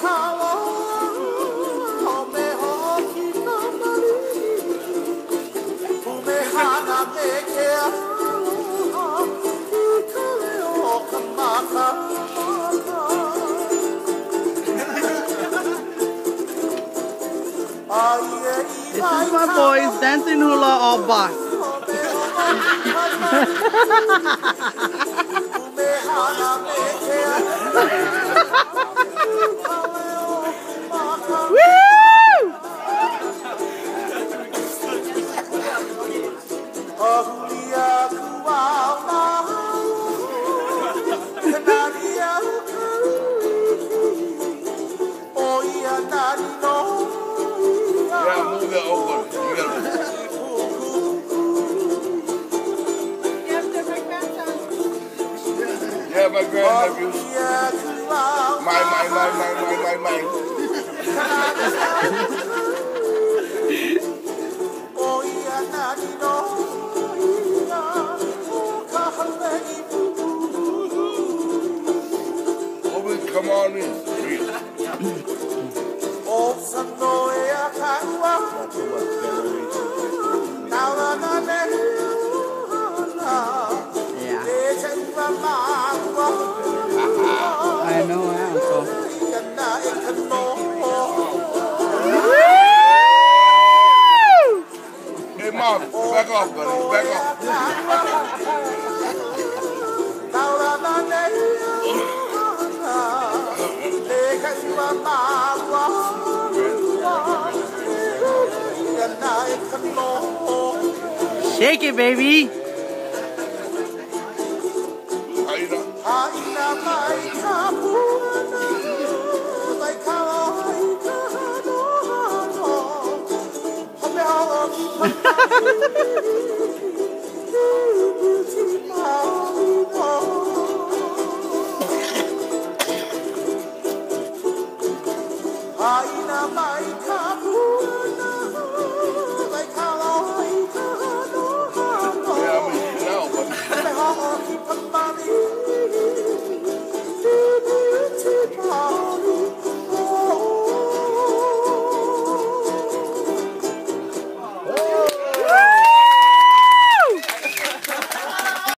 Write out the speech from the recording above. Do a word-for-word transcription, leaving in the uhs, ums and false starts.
This is my boys dancing hula all boss. Yeah, my grandnephews. Mine, mine, mine, mine, mine, mine, mine. Oh, come on in. I know I am, so. Hey, Mom, back off, buddy. Back off. Shake it, baby. Ai na mai ka